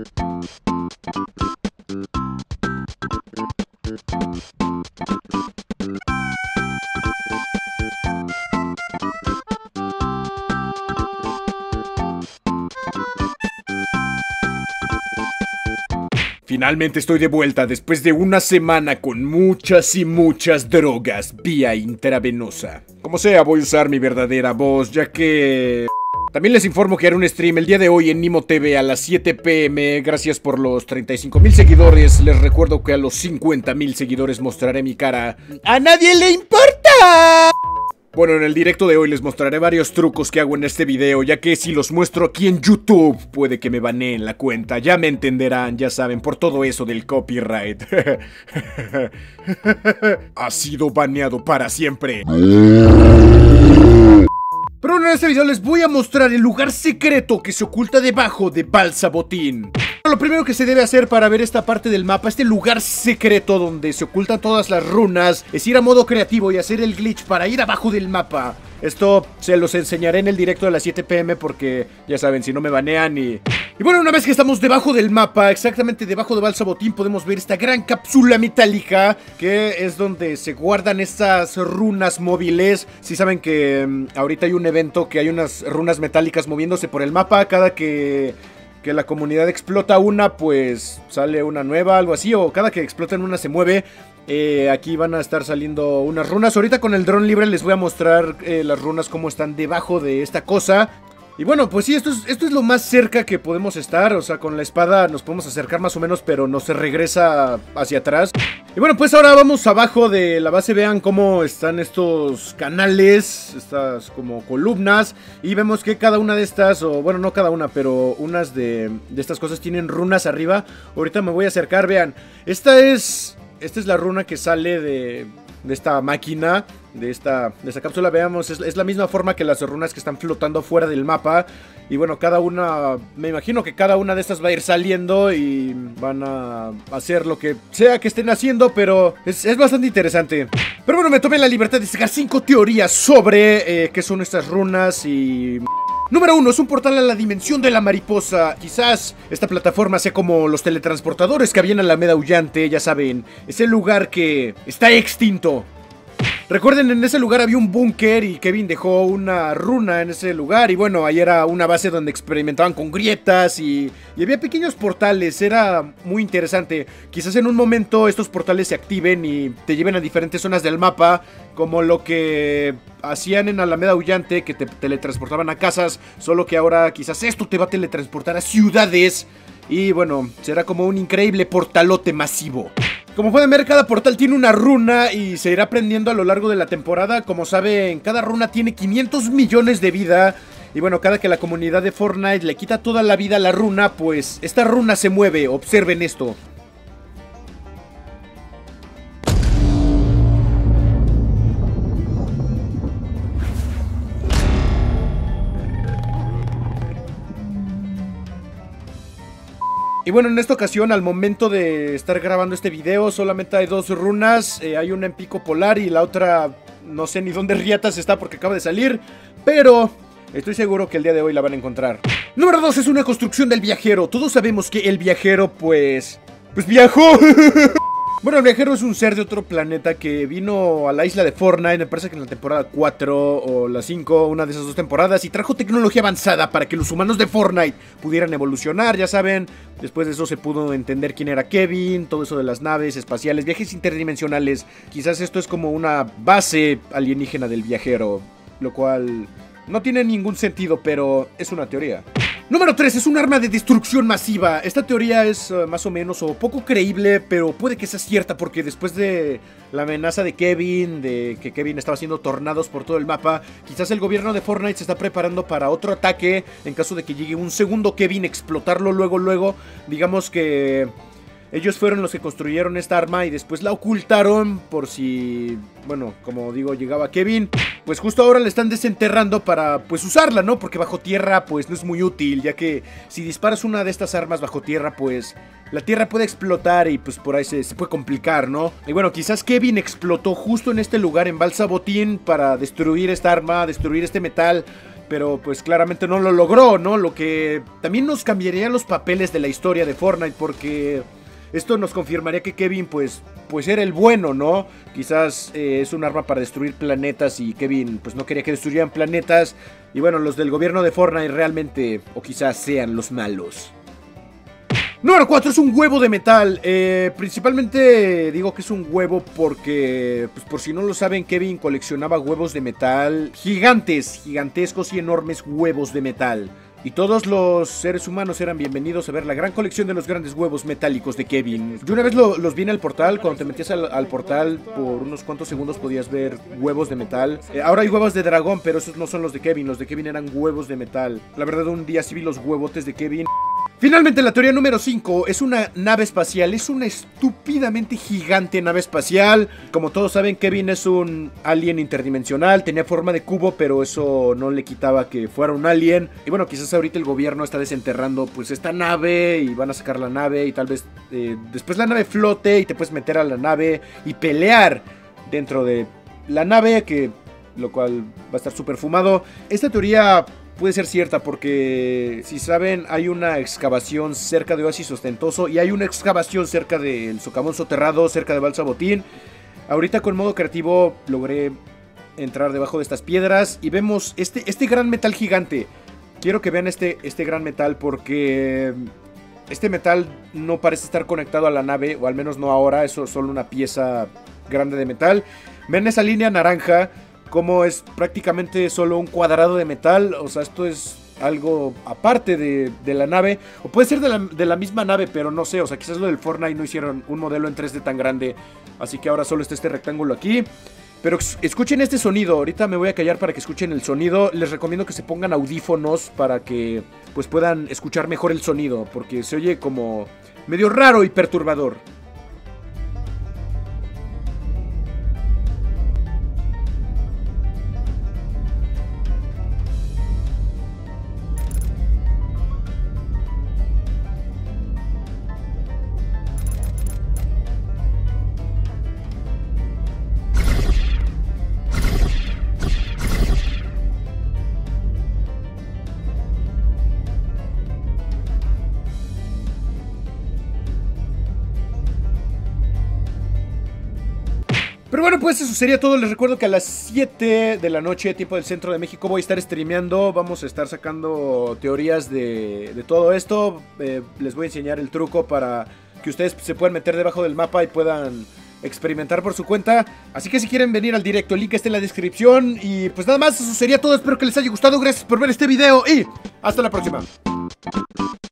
Finalmente estoy de vuelta después de una semana con muchas y muchas drogas vía intravenosa. Como sea, voy a usar mi verdadera voz, ya que... También les informo que haré un stream el día de hoy en Nimo TV a las 7 p.m. Gracias por los 35,000 seguidores. Les recuerdo que a los 50,000 seguidores mostraré mi cara. ¡A nadie le importa! Bueno, en el directo de hoy les mostraré varios trucos que hago en este video, ya que si los muestro aquí en YouTube, puede que me baneen la cuenta. Ya me entenderán, ya saben, por todo eso del copyright. Ha sido baneado para siempre. Pero bueno, en este video les voy a mostrar el lugar secreto que se oculta debajo de Balsa Botín. Lo primero que se debe hacer para ver esta parte del mapa, este lugar secreto donde se ocultan todas las runas, es ir a modo creativo y hacer el glitch para ir abajo del mapa. Esto se los enseñaré en el directo de las 7 p.m. porque ya saben, si no me banean y bueno, una vez que estamos debajo del mapa, exactamente debajo de Balsa Botín, podemos ver esta gran cápsula metálica que es donde se guardan estas runas móviles. Si saben que ahorita hay un evento que hay unas runas metálicas moviéndose por el mapa. Cada que la comunidad explota una, pues sale una nueva, algo así. O cada que explotan una se mueve. Aquí van a estar saliendo unas runas. Ahorita con el dron libre les voy a mostrar las runas cómo están debajo de esta cosa. Y bueno, pues sí, esto es lo más cerca que podemos estar. O sea, con la espada nos podemos acercar más o menos, pero no se regresa hacia atrás. Y bueno, pues ahora vamos abajo de la base. Vean cómo están estos canales, estas como columnas. Y vemos que cada una de estas, o bueno, no cada una, pero unas de estas cosas tienen runas arriba. Ahorita me voy a acercar, vean. Esta es la runa que sale de esta máquina, de esta cápsula. Veamos, es la misma forma que las runas que están flotando fuera del mapa. Y bueno, cada una, me imagino que cada una de estas va a ir saliendo y van a hacer lo que sea que estén haciendo, pero es bastante interesante. Pero bueno, me tomé la libertad de sacar 5 teorías sobre qué son estas runas y... Número 1, es un portal a la dimensión de la mariposa. Quizás esta plataforma sea como los teletransportadores que había en Alameda Aullante, ya saben, es el lugar que está extinto. Recuerden, en ese lugar había un búnker y Kevin dejó una runa en ese lugar. Y bueno, ahí era una base donde experimentaban con grietas y había pequeños portales. Era muy interesante. Quizás en un momento estos portales se activen y te lleven a diferentes zonas del mapa, como lo que hacían en Alameda Aullante, que te teletransportaban a casas. Solo que ahora quizás esto te va a teletransportar a ciudades. Y bueno, será como un increíble portalote masivo. Como pueden ver, cada portal tiene una runa y se irá aprendiendo a lo largo de la temporada. Como saben, cada runa tiene 500 millones de vida. Y bueno, cada que la comunidad de Fortnite le quita toda la vida a la runa, pues esta runa se mueve. Observen esto. Y bueno, en esta ocasión, al momento de estar grabando este video, solamente hay 2 runas. Hay una en pico polar y la otra no sé ni dónde riatas está porque acaba de salir. Pero estoy seguro que el día de hoy la van a encontrar. Número 2 es una construcción del viajero. Todos sabemos que el viajero pues viajó. Bueno, el viajero es un ser de otro planeta que vino a la isla de Fortnite, me parece que en la temporada 4 o la 5, una de esas 2 temporadas, y trajo tecnología avanzada para que los humanos de Fortnite pudieran evolucionar, ya saben. Después de eso se pudo entender quién era Kevin, todo eso de las naves espaciales, viajes interdimensionales. Quizás esto es como una base alienígena del viajero, lo cual no tiene ningún sentido, pero es una teoría. Número 3, es un arma de destrucción masiva. Esta teoría es más o menos o poco creíble, pero puede que sea cierta porque después de la amenaza de Kevin, de que Kevin estaba haciendo tornados por todo el mapa, quizás el gobierno de Fortnite se está preparando para otro ataque en caso de que llegue un segundo Kevin, explotarlo luego. Digamos que ellos fueron los que construyeron esta arma y después la ocultaron por si, bueno, como digo, llegaba Kevin. Pues justo ahora la están desenterrando para, pues, usarla, ¿no? Porque bajo tierra, pues, no es muy útil, ya que si disparas una de estas armas bajo tierra, pues, la tierra puede explotar y, pues, por ahí se puede complicar, ¿no? Y bueno, quizás Kevin explotó justo en este lugar, en Balsa Botín, para destruir esta arma, destruir este metal. pero pues claramente no lo logró, ¿no? Lo que también nos cambiaría los papeles de la historia de Fortnite, porque esto nos confirmaría que Kevin pues era el bueno, ¿no? Quizás es un arma para destruir planetas y Kevin pues no quería que destruyeran planetas. Y bueno, los del gobierno de Fortnite realmente, o quizás sean los malos. Número 4 es un huevo de metal. Principalmente digo que es un huevo porque, pues por si no lo saben, Kevin coleccionaba huevos de metal gigantes, gigantescos y enormes huevos de metal. Y todos los seres humanos eran bienvenidos a ver la gran colección de los grandes huevos metálicos de Kevin. Yo una vez los vi en el portal, cuando te metías al portal por unos cuantos segundos podías ver huevos de metal. Ahora hay huevos de dragón, pero esos no son los de Kevin eran huevos de metal. La verdad un día sí vi los huevotes de Kevin. Finalmente la teoría número 5 es una nave espacial, es una estúpidamente gigante nave espacial. Como todos saben, Kevin es un alien interdimensional, tenía forma de cubo, pero eso no le quitaba que fuera un alien. Y bueno, quizás ahorita el gobierno está desenterrando pues esta nave y van a sacar la nave y tal vez después la nave flote y te puedes meter a la nave y pelear dentro de la nave, lo cual va a estar súper fumado. Esta teoría puede ser cierta porque, si saben, hay una excavación cerca de Oasis Ostentoso y hay una excavación cerca del socavón soterrado, cerca de Balsa Botín. Ahorita con modo creativo logré entrar debajo de estas piedras y vemos este gran metal gigante. Quiero que vean este gran metal porque este metal no parece estar conectado a la nave, o al menos no ahora, es solo una pieza grande de metal. Ven esa línea naranja, como es prácticamente solo un cuadrado de metal. O sea, esto es algo aparte de la nave, o puede ser de la misma nave, pero no sé. O sea, quizás lo del Fortnite no hicieron un modelo en 3D tan grande, así que ahora solo está este rectángulo aquí. Pero escuchen este sonido. Ahorita me voy a callar para que escuchen el sonido. Les recomiendo que se pongan audífonos para que pues puedan escuchar mejor el sonido, porque se oye como medio raro y perturbador. Pero bueno, pues eso sería todo. Les recuerdo que a las 7 de la noche, tiempo del centro de México, voy a estar streameando. Vamos a estar sacando teorías de todo esto. Les voy a enseñar el truco para que ustedes se puedan meter debajo del mapa y puedan experimentar por su cuenta. Así que si quieren venir al directo, el link está en la descripción. Y pues nada más, eso sería todo. Espero que les haya gustado. Gracias por ver este video y hasta la próxima.